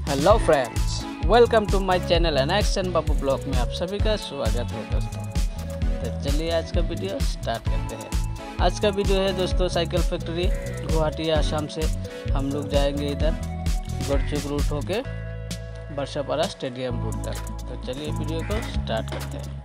Hello friends, welcome to my channel action Babu blog में आप सभी का स्वागत है दोस्तों। तो चलिए आज का वीडियो स्टार्ट करते हैं। आज का वीडियो है दोस्तों साइकिल फैक्ट्री गुवाहाटी आसाम से हम लोग जाएंगे इधर गर्चुक रूट होके बरसापारा स्टेडियम रूट तक। तो चलिए वीडियो को स्टार्ट करते हैं।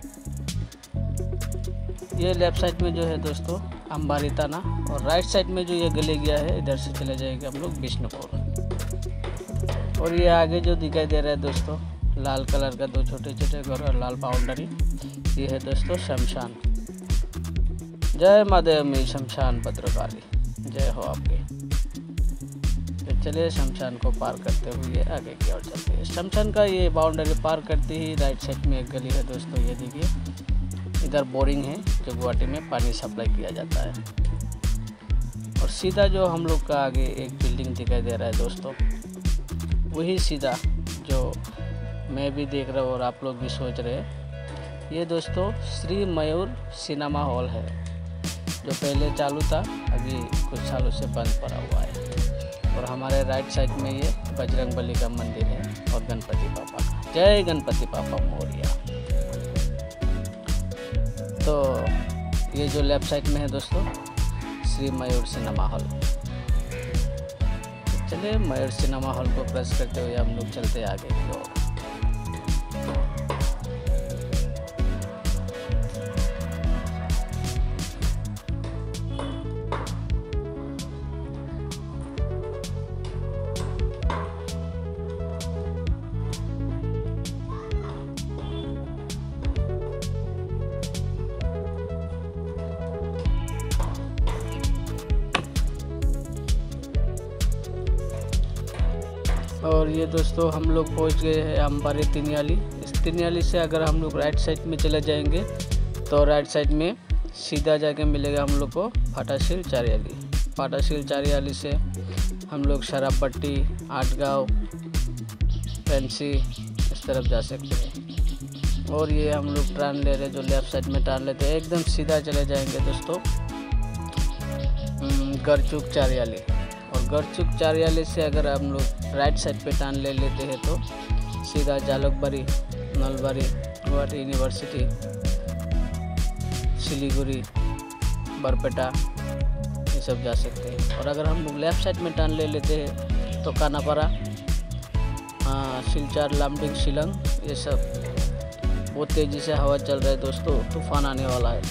ये लेफ्ट साइड में जो है दोस्तों अंबारी ताना और राइट साइड में जो ये गली गया है इधर से चले जाएंगे हम लोग बिश्नुपुर। और ये आगे जो दिखाई दे रहा है दोस्तों लाल कलर का दो छोटे छोटे घर और लाल बाउंड्री, ये है दोस्तों शमशान। जय मादेवी शमशान भद्रकाली, जय हो आपके। तो चलिए शमशान को पार करते हुए आगे की ओर चलते हैं। शमशान का ये बाउंड्री पार करते ही राइट साइड में एक गली है दोस्तों, ये देखिए इधर बोरिंग है जो गुवाहाटी में पानी सप्लाई किया जाता है। और सीधा जो हम लोग का आगे एक बिल्डिंग दिखाई दे रहा है दोस्तों, वही सीधा जो मैं भी देख रहा हूँ और आप लोग भी सोच रहे हैं, ये दोस्तों श्री मयूर सिनेमा हॉल है जो पहले चालू था, अभी कुछ सालों से बंद पड़ा हुआ है। और हमारे राइट साइड में ये बजरंगबली का मंदिर है और गणपति पापा का, जय गणपति पापा मोरिया। तो ये जो लेफ्ट साइड में है दोस्तों श्री मयूर सिनेमा हॉल। चलिए मयूर सिनेमा हॉल को क्रॉस करते हुए हम लोग चलते आगे की ओर। और ये दोस्तों हम लोग पहुंच गए हैं अंबारी तिनियाली। इस तिनियाली से अगर हम लोग राइट साइड में चले जाएंगे तो राइट साइड में सीधा जाके मिलेगा हम लोग को fatashil चारियाली। fatashil चारियाली से हम लोग शराबपट्टी, आटगांव, फैंसी इस तरफ जा सकते हैं। और ये हम लोग टर्न ले रहे जो लेफ्ट साइड में टर्न लेते हैं, एकदम सीधा चले जाएंगे दोस्तों गर्चुक चारियाली। और गर्चुक चारियाली से अगर हम लोग राइट साइड पे टर्न ले लेते हैं तो सीधा जालुकबारी, नलबारी, गुवाहाटी यूनिवर्सिटी, सिलीगुड़ी, बरपेटा ये सब जा सकते हैं। और अगर हम लोग लेफ़्ट साइड में टर्न ले लेते हैं तो कानापारा, सिलचर, लामडिंग, शिलंग, ये सब। बहुत तेज़ी से हवा चल रहा है दोस्तों, तूफान आने वाला है।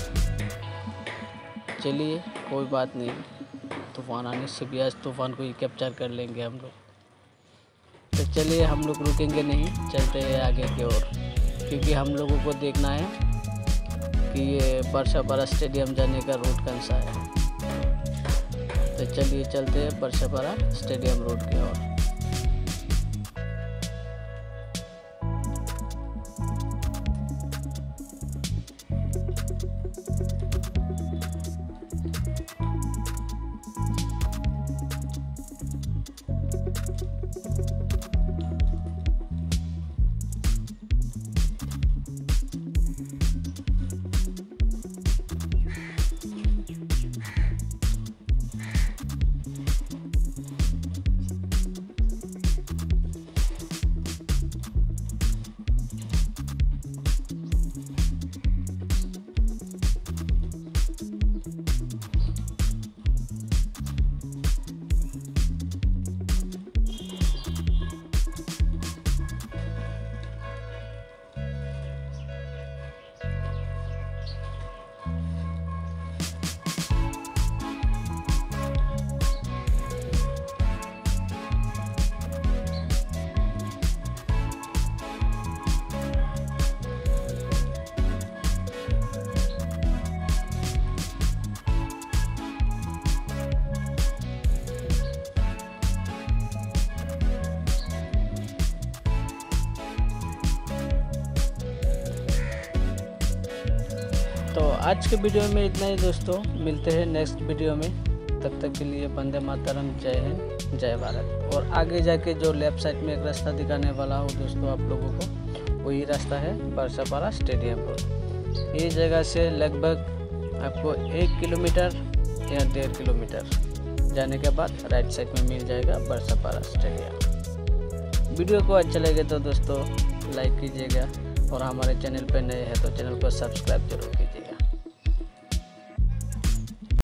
चलिए कोई बात नहीं, तूफान आने से भी आज तूफान को ही कैप्चर कर लेंगे हम लोग। तो चलिए हम लोग रुकेंगे नहीं, चलते हैं आगे की ओर, क्योंकि हम लोगों को देखना है कि ये बरसापारा स्टेडियम जाने का रूट कौन सा है। तो चलिए चलते हैं बरसापारा स्टेडियम रूट की ओर। तो आज के वीडियो में इतना ही दोस्तों, मिलते हैं नेक्स्ट वीडियो में। तब तक के लिए वंदे मातरम, जय हिंद, जय भारत। और आगे जाके जो लेफ्ट साइड में एक रास्ता दिखाने वाला हूँ दोस्तों आप लोगों को, वही रास्ता है बरसापारा स्टेडियम रोड। ये जगह से लगभग आपको 1 किलोमीटर या 1.5 किलोमीटर जाने के बाद राइट साइड में मिल जाएगा बरसापारा स्टेडियम। वीडियो को अच्छा लगे तो दोस्तों लाइक कीजिएगा और हमारे चैनल पर नए हैं तो चैनल को सब्सक्राइब जरूर कीजिए।